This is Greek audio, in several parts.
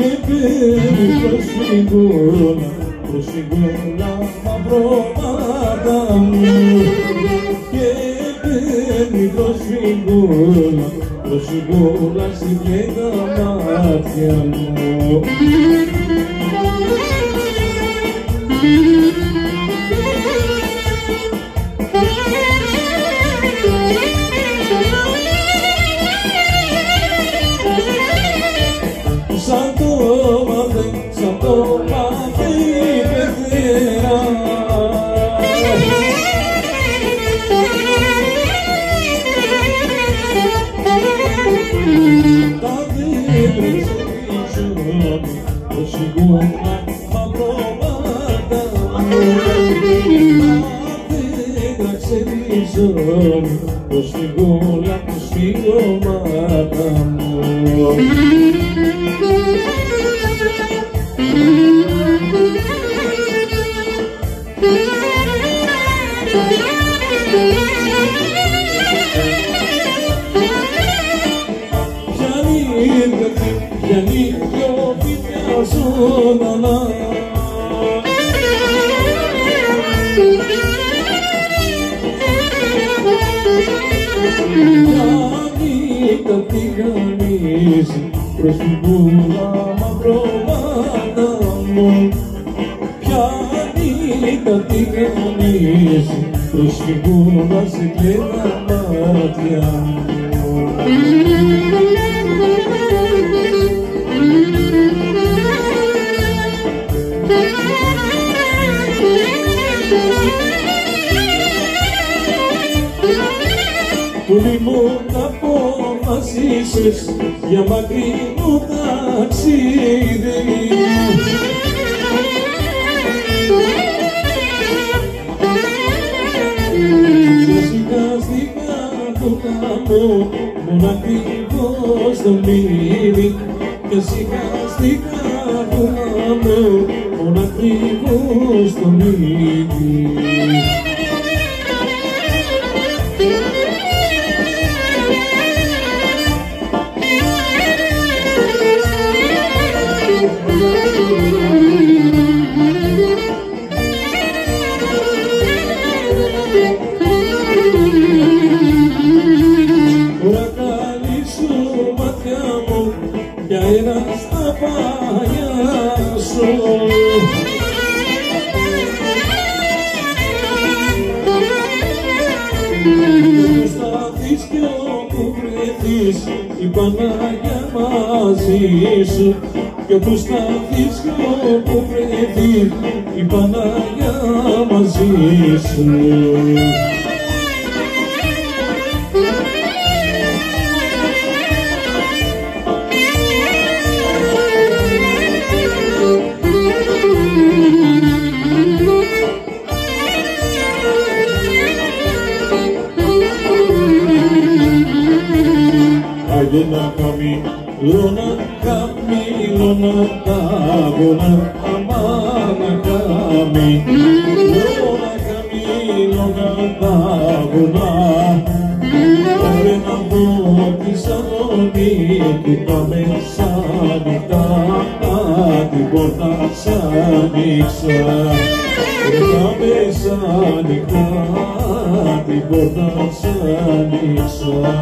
προσφυγούλα μαυρόματα μου και μπαίνει προσφυγούλα στην πλέγα μάτια μου. Σαν το μάτι πεθέρα τα δέντρα ξερίζουν προσφυγούλα μαυρόματα μου. Τα δέντρα ξερίζουν προσφυγούλα μαυρόματα μου. Πιάνει δυο φυτιά ζωντανά πιάνει τα τηγανίζει προσφυγούλα μαυρόματα μου. Πιάνει τα τηγανίζει προσφυγούλα σε κλαίγα μάτια μου. Πουλί μου να αποφασίσεις για μακρινό ταξίδι και σιγά στην καρδούλα μου μόνο ακριβώς το μείνει και σιγά στην καρδούλα μου μόνο ακριβώς το μείνει. Τώρα καλή σου μάτια μου κι αέρα στα παγιά σου όπου σταθείς κι όπου βρεθείς η Παναγιά μαζί σου κι όπου σταθείς κι όπου βρεθείς η Παναγιά μαζί σου. Αγένα καμιλώνα, καμιλώνα, τάγωνα, αμάνα καμιλώνα, καμιλώνα, τάγωνα. Πάμε να δω τη Σαλονίκη, τα μεσάνυχτα, την πόρτα σ' άνοιξα. Τα μεσάνυχτα, την πόρτα σ' άνοιξα.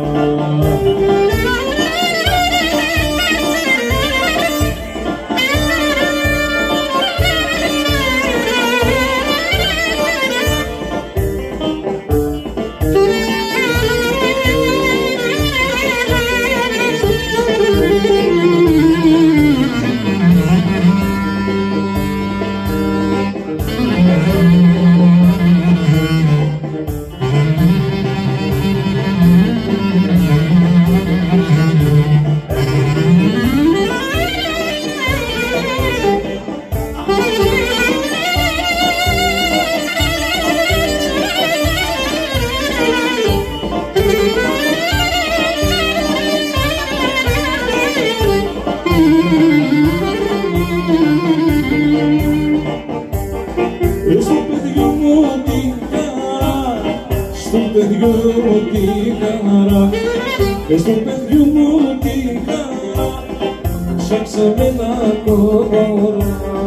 παιδιού μου τη χαρά, και στο παιδιού μου τη χαρά, σαν σε μένα κορώνα.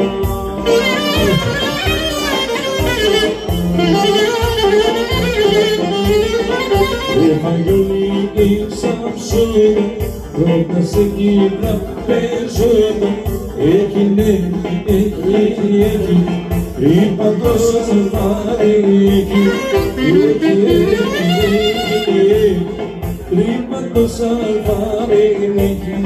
Ευαγγελή η Σαμσούνα, πρώτα σε κύβρα πεζόνα. Έγινε, είπα τόσα βαρύχη. Είπα τόσα βαρύχη.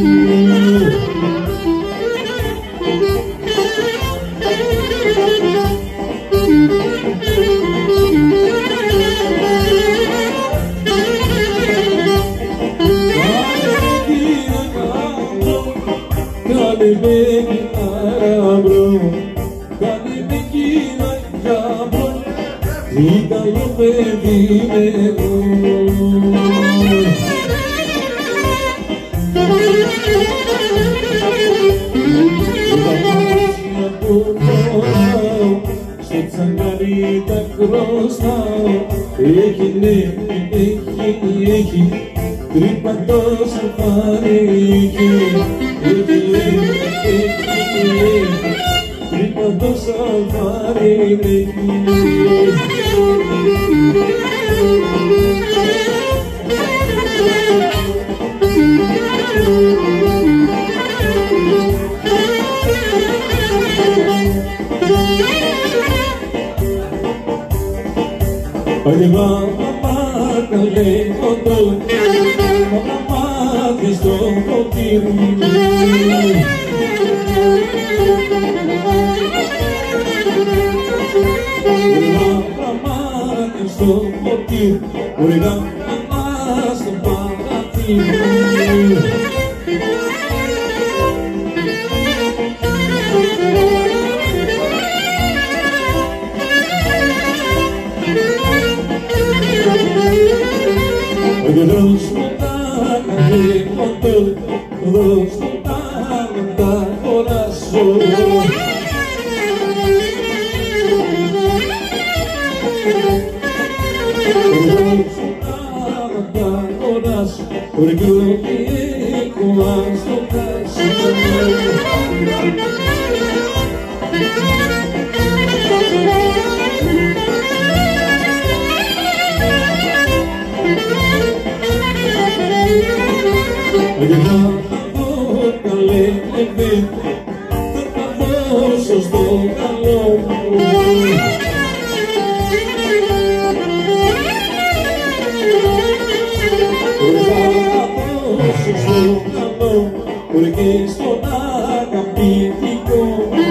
Κάνε με κυτάρα κάνε με κυτάρα τι καλό παιδί με εγώ. Τα μάτια που φοράω στο τσαγκάρι τα χρωστάω. Έγινε, έχει τρύπα τόσα βαρύχη. Τρύπα τόσα βαρύχη. Arriva mamma καλέ κοντό, μαμά και στο ποτήρι. Μαμά και στο ποτήρι, ωραία μαμά στο παραθύρι. Δώσ' μου τα καλή κοντό, δώσ' μου τα χωράσω. Δώσ' μου τα χωράσω, χωριό και κομμά στο κάσο. Arriva το καλέ παιδί, θα τα δώσω στο καλό μου. Θα τα δώσω στο καλό μου και στον αγαπητικό μου.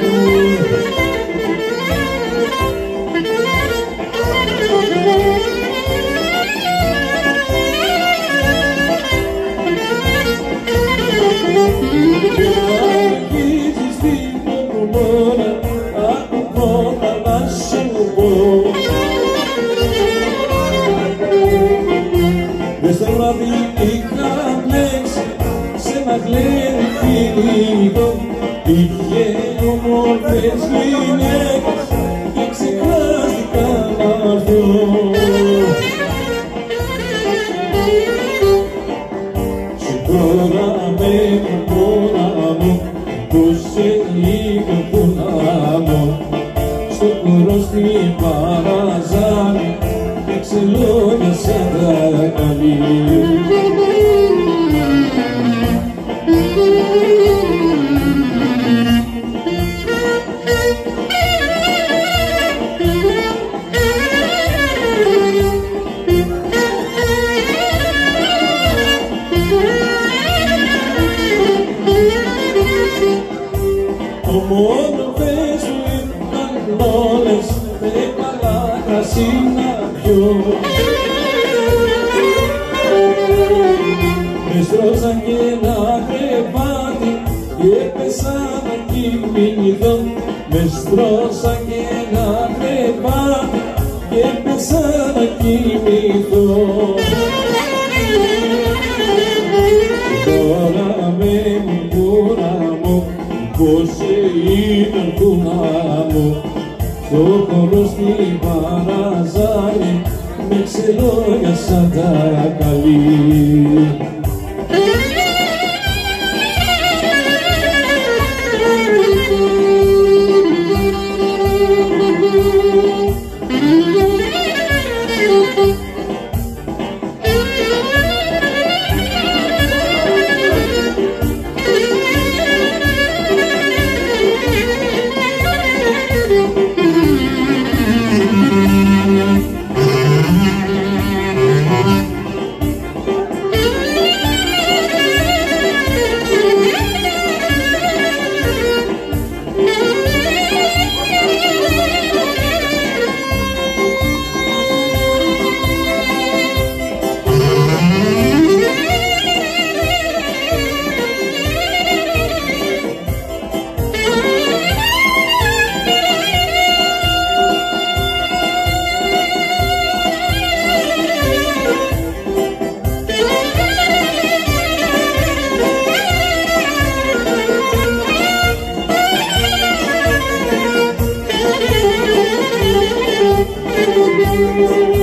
Μες στο βράδυ είχα μπλέξει σε ένα γλένικο. Είχε όμορφες γυναίκες και ξεχάστηκα να έρθω. Συγχώραμε μόνα μου πως σε είχα πονά μου. Στο χώρο στην παραζάνη εξελόγια σαν τα καλή. Ομόνοφες σου ήταν όλες με καλά κρασί να πιω. Με στρώσαν και ένα κρεβάτι και έπεσα να κοιμηθώ. Με στρώσαν και ένα κρεβάτι και έπεσα να κοιμηθώ. Τώρα με μπούρα μου πως ήταν κουνά μου. Στο χώρο στην παραζάνη με ξελόγια σαν τα καλή. Thank you.